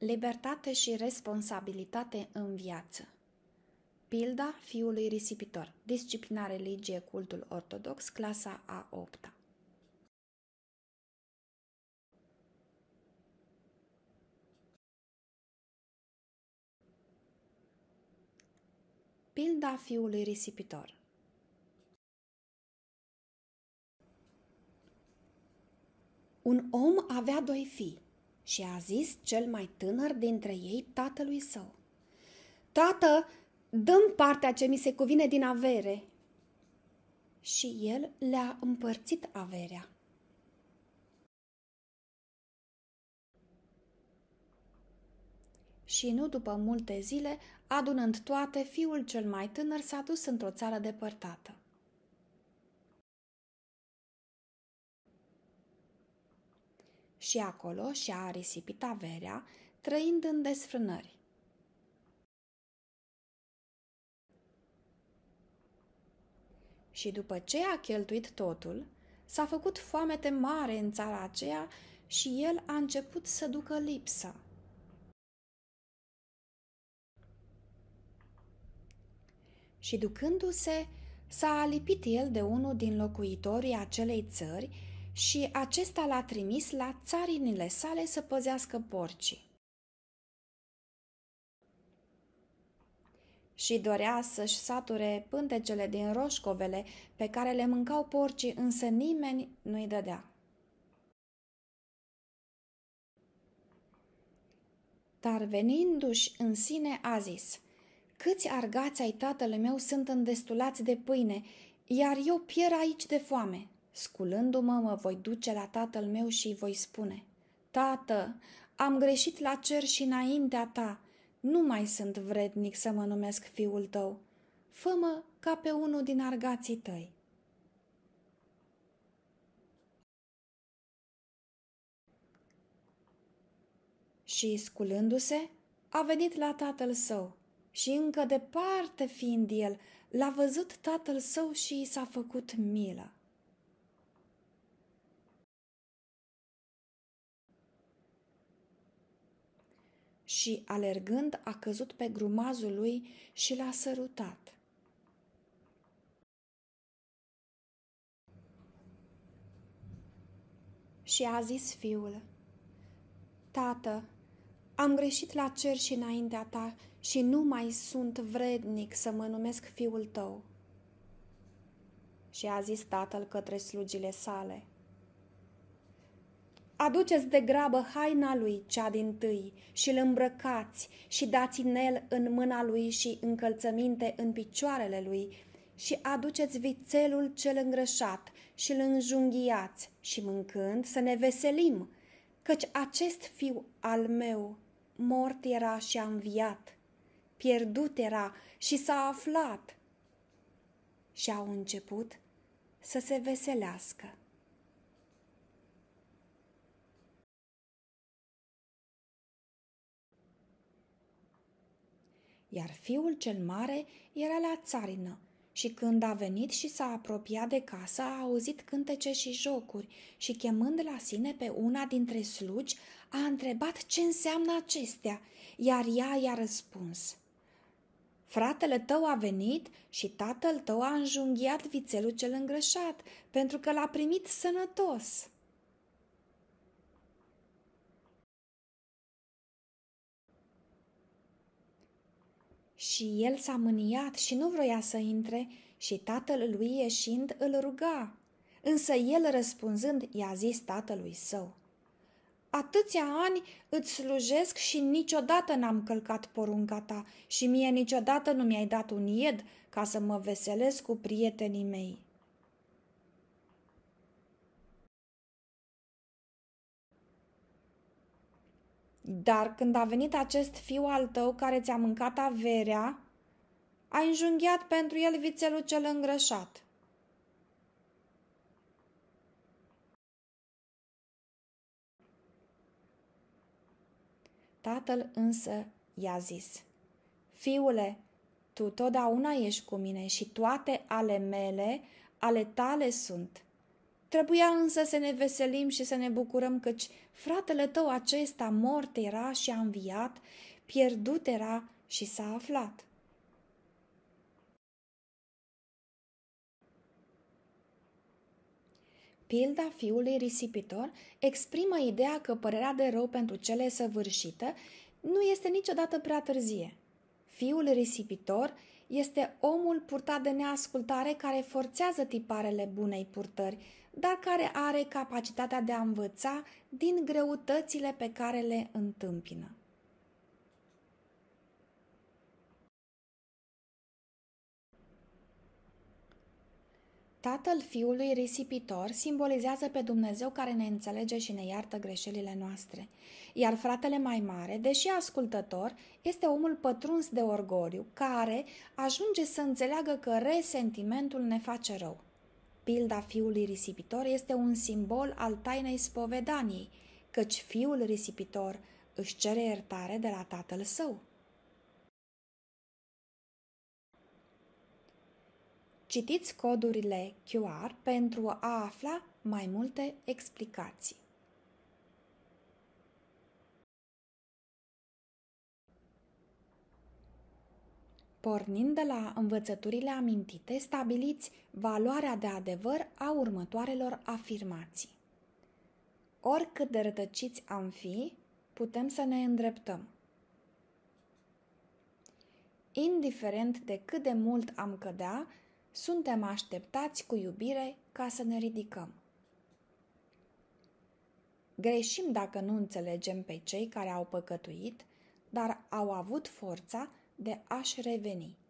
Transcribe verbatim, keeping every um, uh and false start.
Libertate și responsabilitate în viață. Pilda fiului risipitor. Disciplina, religie, cultul ortodox, clasa a opta. Pilda fiului risipitor. Un om avea doi fii și a zis cel mai tânăr dintre ei tatălui său: „Tată, dă-mi partea ce mi se cuvine din avere.” Și el le-a împărțit averea. Și nu după multe zile, adunând toate, fiul cel mai tânăr s-a dus într-o țară depărtată. Și acolo și-a risipit averea, trăind în desfrânări. Și după ce a cheltuit totul, s-a făcut foamete mare în țara aceea și el a început să ducă lipsă. Și ducându-se, s-a alipit el de unul din locuitorii acelei țări și acesta l-a trimis la țarinile sale să păzească porcii. Și dorea să-și sature pântecele din roșcovele pe care le mâncau porcii, însă nimeni nu-i dădea. Dar venindu-și în sine a zis: „Câți argați ai tatălui meu sunt îndestulați de pâine, iar eu pierd aici de foame. Sculându-mă, mă voi duce la tatăl meu și îi voi spune: Tată, am greșit la cer și înaintea ta, nu mai sunt vrednic să mă numesc fiul tău. Fă-mă ca pe unul din argații tăi.” Și, sculându-se, a venit la tatăl său și, încă departe fiind el, l-a văzut tatăl său și i s-a făcut milă. Și, alergând, a căzut pe grumazul lui și l-a sărutat. Și a zis fiul: „Tată, am greșit la cer și înaintea ta și nu mai sunt vrednic să mă numesc fiul tău.” Și a zis tatăl către slugile sale: „Aduceți de grabă haina lui cea dintâi și îl îmbrăcați și dați inel în mâna lui și încălțăminte în picioarele lui și aduceți vițelul cel îngrășat și îl înjunghiați și, mâncând, să ne veselim, căci acest fiu al meu mort era și a înviat, pierdut era și s-a aflat.” Și au început să se veselească. Iar fiul cel mare era la țarină și când a venit și s-a apropiat de casă, a auzit cântece și jocuri și, chemând la sine pe una dintre slugi, a întrebat ce înseamnă acestea, iar ea i-a răspuns: „Fratele tău a venit și tatăl tău a înjunghiat vițelul cel îngrășat, pentru că l-a primit sănătos.” Și el s-a mâniat și nu vroia să intre și tatăl lui ieșind îl ruga. Însă el, răspunzând, i-a zis tatălui său: „Atâția ani îți slujesc și niciodată n-am călcat porunca ta și mie niciodată nu mi-ai dat un ied ca să mă veselesc cu prietenii mei. Dar când a venit acest fiu al tău care ți-a mâncat averea, ai înjunghiat pentru el vițelul cel îngrășat.” Tatăl însă i-a zis: „Fiule, tu totdeauna ești cu mine și toate ale mele ale tale sunt. Trebuia însă să ne veselim și să ne bucurăm căci fratele tău acesta mort era și a înviat, pierdut era și s-a aflat. Pilda fiului risipitor exprimă ideea că părerea de rău pentru cele săvârșite nu este niciodată prea târzie. Fiul risipitor este omul purtat de neascultare care forțează tiparele bunei purtări, dar care are capacitatea de a învăța din greutățile pe care le întâmpină. Tatăl fiului risipitor simbolizează pe Dumnezeu care ne înțelege și ne iartă greșelile noastre, iar fratele mai mare, deși ascultător, este omul pătruns de orgoliu, care ajunge să înțeleagă că resentimentul ne face rău. Pilda fiului risipitor este un simbol al tainei spovedaniei, căci fiul risipitor își cere iertare de la tatăl său. Citiți codurile Q R pentru a afla mai multe explicații. Pornind de la învățăturile amintite, stabiliți valoarea de adevăr a următoarelor afirmații. Oricât de rătăciți am fi, putem să ne îndreptăm. Indiferent de cât de mult am cădea, suntem așteptați cu iubire ca să ne ridicăm. Greșim dacă nu înțelegem pe cei care au păcătuit, dar au avut forța de a-și reveni.